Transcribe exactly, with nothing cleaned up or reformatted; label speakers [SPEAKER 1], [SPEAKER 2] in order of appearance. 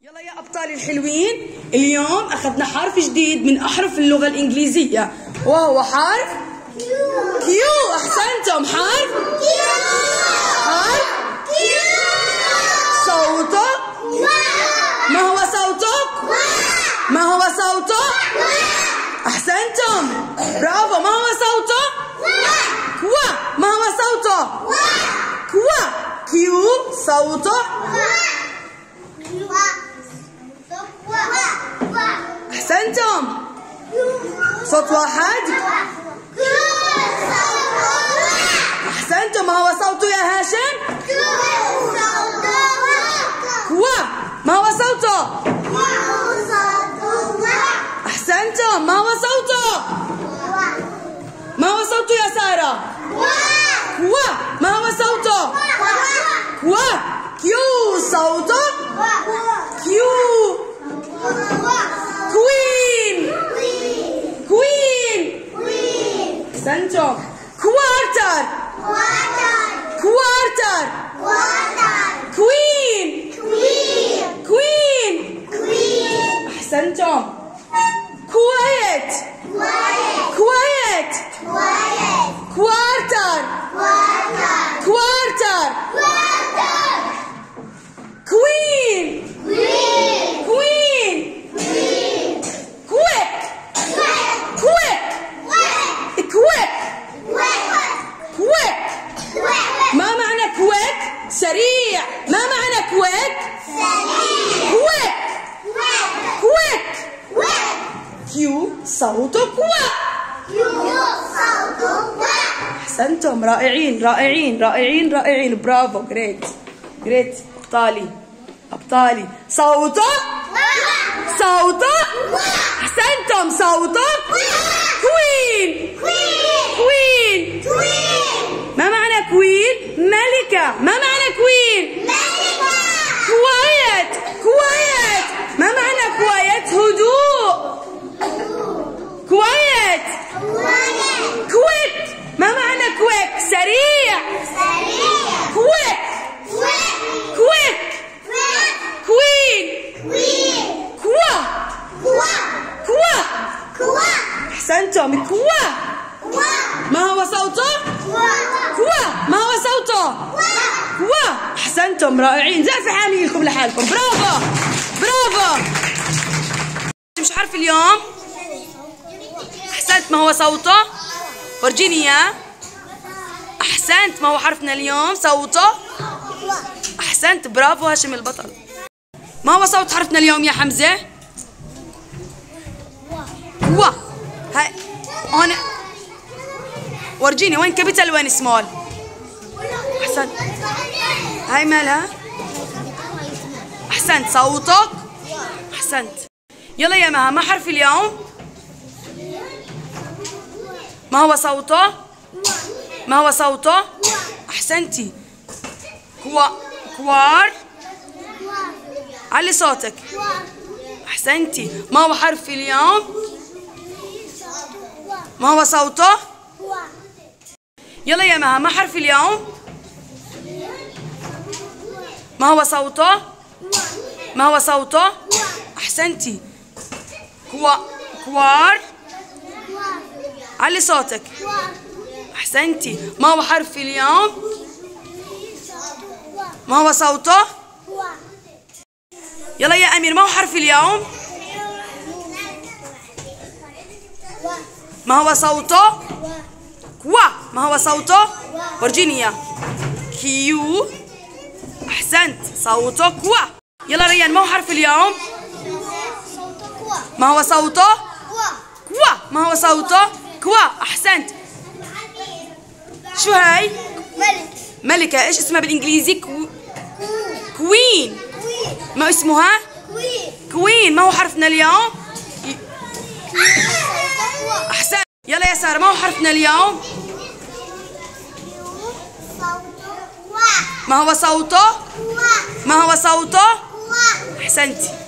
[SPEAKER 1] يلا يا أبطالي الحلوين، اليوم أخذنا حرف جديد من أحرف اللغة الإنجليزية وهو حرف كيو. أحسنتم. حرف كيو. حرف كيو. صوته ما هو صوته؟ ما هو صوته؟ أحسنتم. برافو. ما هو صوته؟ كوا. ما هو صوته؟ كوا. كيو صوته أحسنتم. صوت واحد. أحسنتم. ما هو صوته يا هاشم؟ كوا. ما هو صوته؟ أحسنتم. ما هو صوته؟ ما هو صوته يا سارة؟ كوا. ما هو صوته؟ كوا. كيو صوته كيو. كوين. كوين. أحسنتم. كوارتر. كوارتر. كوين. كوين. أحسنتم. كويت. كويت. كوارتر. كوارتر. كوين. كوين. كويك. كويك. كويك. كويك. ما معنى كويك؟ سريع. ما معنى كويك؟ كويك. كويك. كيو صوته كوا. أحسنتم. رائعين رائعين رائعين رائعين. برافو. جريت جريت. أبطالي أبطالي. صوته صوته أحسنتم. صوته كوين. كوين. ما معنى كوين؟ ملكة. ما معنى كوين؟ كويت. كويت. ما معنى كويت؟ هدوء. كويت. كويك. ما معنى كويك؟ سريع. كويك. كويك. كوين. كوا. كوا. أحسنتم. كوا. ما هو صوته؟ كوا. ما هو صوته؟ كوا. أحسنتم. رائعين. زعفوا حاميلكم لحالكم. برافو. برافو. مش حرف اليوم؟ أحسنت. ما هو صوته؟ ورجيني إياه. أحسنت. ما هو حرفنا اليوم؟ صوته؟ أحسنت. برافو هاشم البطل. ما هو صوت حرفنا اليوم يا حمزة؟ وا. هاي هون. ورجيني وين كابيتال وين سمول؟ أحسنت. هاي مالها؟ أحسنت. صوتك؟ أحسنت. يلا يا مها، ما حرف اليوم؟ ما هو صوته؟ ما هو صوته؟ أحسنتي. كوا. كوار. علي صوتك. أحسنتي. ما هو حرف اليوم؟ ما هو صوته؟ يلا يا مها، ما حرف اليوم؟ ما هو صوته؟ ما هو صوته؟ أحسنتي. كوا. كوار. علي صوتك. أحسنتي. ما هو حرف اليوم؟ ما هو صوته؟ يلا يا أمير، ما هو حرف اليوم؟ ما هو صوته؟ كوا. ما هو صوته؟ ورجيني إياه. كيو. أحسنت. صوته كوا. يلا ريان، ما هو حرف اليوم؟ ما هو صوته؟ كوا. ما هو صوته؟ كوا. أحسنت. شو هاي؟
[SPEAKER 2] ملك.
[SPEAKER 1] ملكة. إيش اسمها بالإنجليزي؟ كو... كوين. ما اسمها؟
[SPEAKER 2] كوين.
[SPEAKER 1] كوين. ما هو حرفنا اليوم؟ أحسن. يلا يا سارة، ما هو حرفنا اليوم؟ ما هو صوته؟ ما هو صوته؟ أحسنتي.